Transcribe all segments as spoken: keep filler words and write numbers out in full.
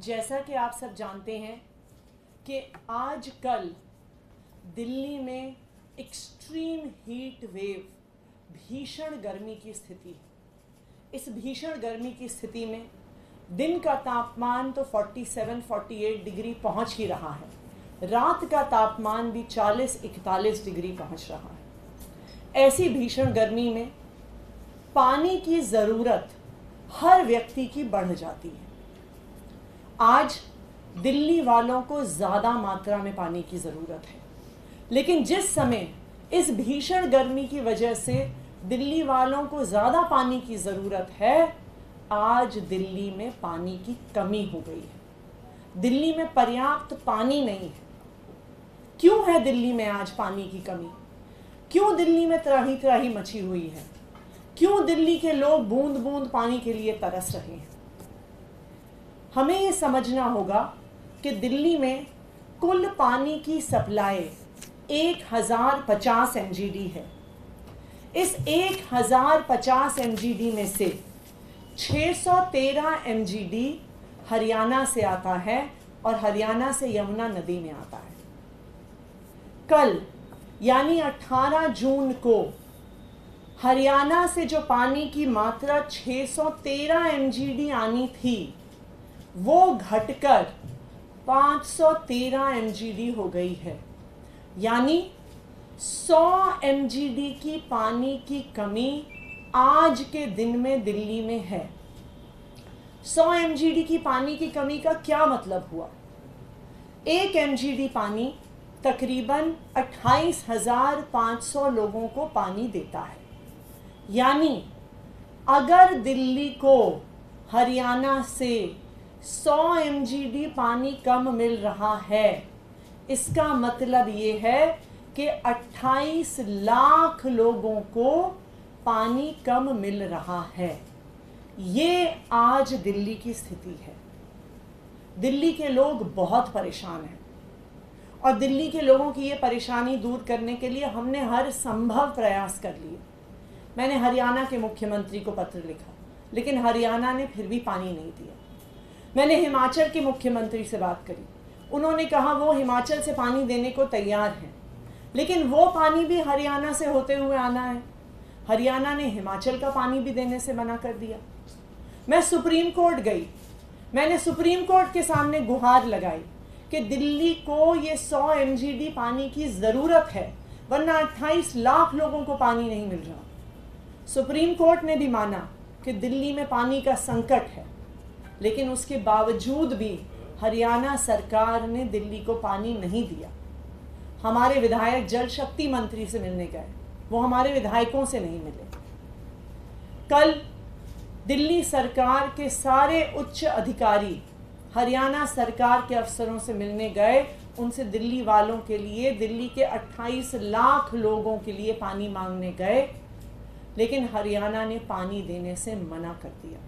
जैसा कि आप सब जानते हैं कि आजकल दिल्ली में एक्सट्रीम हीट वेव, भीषण गर्मी की स्थिति है। इस भीषण गर्मी की स्थिति में दिन का तापमान तो सैंतालीस अड़तालीस डिग्री पहुंच ही रहा है, रात का तापमान भी चालीस इकतालीस डिग्री पहुंच रहा है। ऐसी भीषण गर्मी में पानी की ज़रूरत हर व्यक्ति की बढ़ जाती है। आज दिल्ली वालों को ज़्यादा मात्रा में पानी की ज़रूरत है, लेकिन जिस समय इस भीषण गर्मी की वजह से दिल्ली वालों को ज़्यादा पानी की ज़रूरत है, आज दिल्ली में पानी की कमी हो गई है। दिल्ली में पर्याप्त पानी नहीं है। क्यों है दिल्ली में आज पानी की कमी? क्यों दिल्ली में त्राही त्राही मची हुई है? क्यों दिल्ली के लोग बूंद बूंद पानी के लिए तरस रहे हैं? हमें ये समझना होगा कि दिल्ली में कुल पानी की सप्लाई एक हज़ार पचास एम जी डी है। इस एक हज़ार पचास एम जी डी में से छह सौ तेरह एम जी डी हरियाणा से आता है और हरियाणा से यमुना नदी में आता है। कल यानी अठारह जून को हरियाणा से जो पानी की मात्रा छह सौ तेरह एम जी डी आनी थी, वो घटकर पाँच सौ तेरह एम जी डी हो गई है। यानी सौ एम जी डी की पानी की कमी आज के दिन में दिल्ली में है। सौ एम जी डी की पानी की कमी का क्या मतलब हुआ? एक एम जी डी पानी तकरीबन अट्ठाईस हज़ार पाँच सौ लोगों को पानी देता है। यानी अगर दिल्ली को हरियाणा से सौ एम जी डी पानी कम मिल रहा है, इसका मतलब ये है कि अट्ठाईस लाख लोगों को पानी कम मिल रहा है। ये आज दिल्ली की स्थिति है। दिल्ली के लोग बहुत परेशान हैं और दिल्ली के लोगों की ये परेशानी दूर करने के लिए हमने हर संभव प्रयास कर लिए। मैंने हरियाणा के मुख्यमंत्री को पत्र लिखा, लेकिन हरियाणा ने फिर भी पानी नहीं दिया। मैंने हिमाचल के मुख्यमंत्री से बात करी, उन्होंने कहा वो हिमाचल से पानी देने को तैयार हैं, लेकिन वो पानी भी हरियाणा से होते हुए आना है। हरियाणा ने हिमाचल का पानी भी देने से मना कर दिया। मैं सुप्रीम कोर्ट गई, मैंने सुप्रीम कोर्ट के सामने गुहार लगाई कि दिल्ली को ये सौ एम जी डी पानी की ज़रूरत है, वरना अट्ठाईस लाख लोगों को पानी नहीं मिल रहा। सुप्रीम कोर्ट ने भी माना कि दिल्ली में पानी का संकट है, लेकिन उसके बावजूद भी हरियाणा सरकार ने दिल्ली को पानी नहीं दिया। हमारे विधायक जल शक्ति मंत्री से मिलने गए, वो हमारे विधायकों से नहीं मिले। कल दिल्ली सरकार के सारे उच्च अधिकारी हरियाणा सरकार के अफसरों से मिलने गए, उनसे दिल्ली वालों के लिए, दिल्ली के अट्ठाईस लाख लोगों के लिए पानी मांगने गए, लेकिन हरियाणा ने पानी देने से मना कर दिया।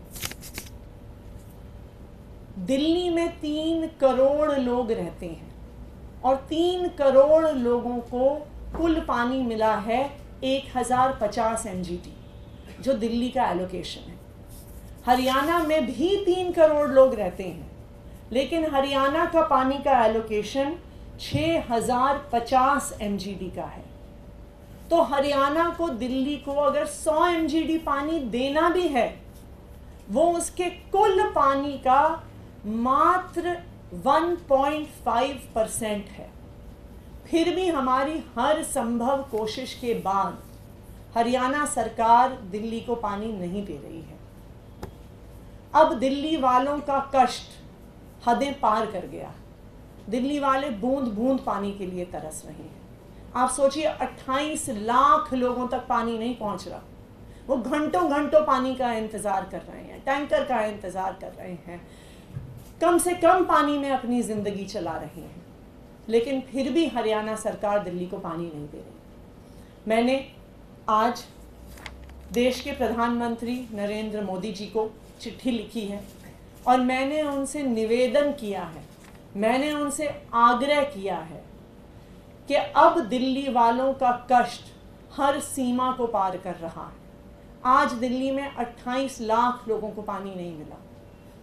दिल्ली में तीन करोड़ लोग रहते हैं और तीन करोड़ लोगों को कुल पानी मिला है एक हज़ार पचास एम जी डी, जो दिल्ली का एलोकेशन है। हरियाणा में भी तीन करोड़ लोग रहते हैं, लेकिन हरियाणा का पानी का एलोकेशन छः हज़ार पचास एम जी डी का है। तो हरियाणा को दिल्ली को अगर सौ एम जी डी पानी देना भी है, वो उसके कुल पानी का मात्र एक पॉइंट पाँच परसेंट है। फिर भी हमारी हर संभव कोशिश के बाद हरियाणा सरकार दिल्ली को पानी नहीं दे रही है। अब दिल्ली वालों का कष्ट हदें पार कर गया। दिल्ली वाले बूंद बूंद पानी के लिए तरस रहे हैं। आप सोचिए, अट्ठाईस लाख लोगों तक पानी नहीं पहुंच रहा। वो घंटों घंटों पानी का इंतज़ार कर रहे हैं, टैंकर का इंतज़ार कर रहे हैं, कम से कम पानी में अपनी ज़िंदगी चला रहे हैं, लेकिन फिर भी हरियाणा सरकार दिल्ली को पानी नहीं दे रही। मैंने आज देश के प्रधानमंत्री नरेंद्र मोदी जी को चिट्ठी लिखी है और मैंने उनसे निवेदन किया है, मैंने उनसे आग्रह किया है कि अब दिल्ली वालों का कष्ट हर सीमा को पार कर रहा है। आज दिल्ली में अट्ठाईस लाख लोगों को पानी नहीं मिला।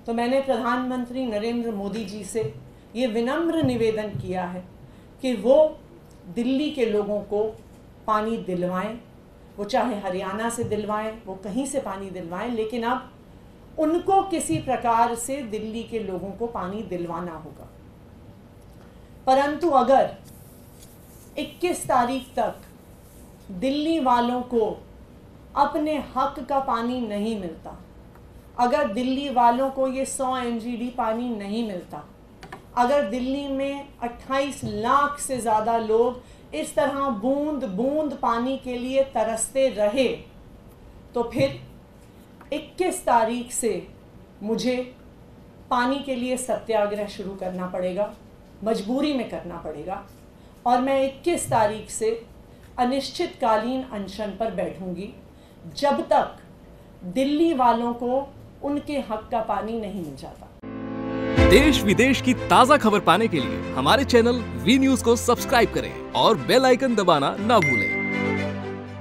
तो मैंने प्रधानमंत्री नरेंद्र मोदी जी से ये विनम्र निवेदन किया है कि वो दिल्ली के लोगों को पानी दिलवाएं, वो चाहे हरियाणा से दिलवाएं, वो कहीं से पानी दिलवाएं, लेकिन अब उनको किसी प्रकार से दिल्ली के लोगों को पानी दिलवाना होगा। परंतु अगर इक्कीस तारीख तक दिल्ली वालों को अपने हक का पानी नहीं मिलता, अगर दिल्ली वालों को ये सौ एम जी डी पानी नहीं मिलता, अगर दिल्ली में अट्ठाईस लाख से ज़्यादा लोग इस तरह बूंद बूंद पानी के लिए तरसते रहे, तो फिर इक्कीस तारीख से मुझे पानी के लिए सत्याग्रह शुरू करना पड़ेगा, मजबूरी में करना पड़ेगा। और मैं इक्कीस तारीख से अनिश्चितकालीन अनशन पर बैठूंगी जब तक दिल्ली वालों को उनके हक का पानी नहीं मिल जाता। देश विदेश की ताज़ा खबर पाने के लिए हमारे चैनल वी न्यूज़ को सब्सक्राइब करें और बेल आइकन दबाना ना भूलें।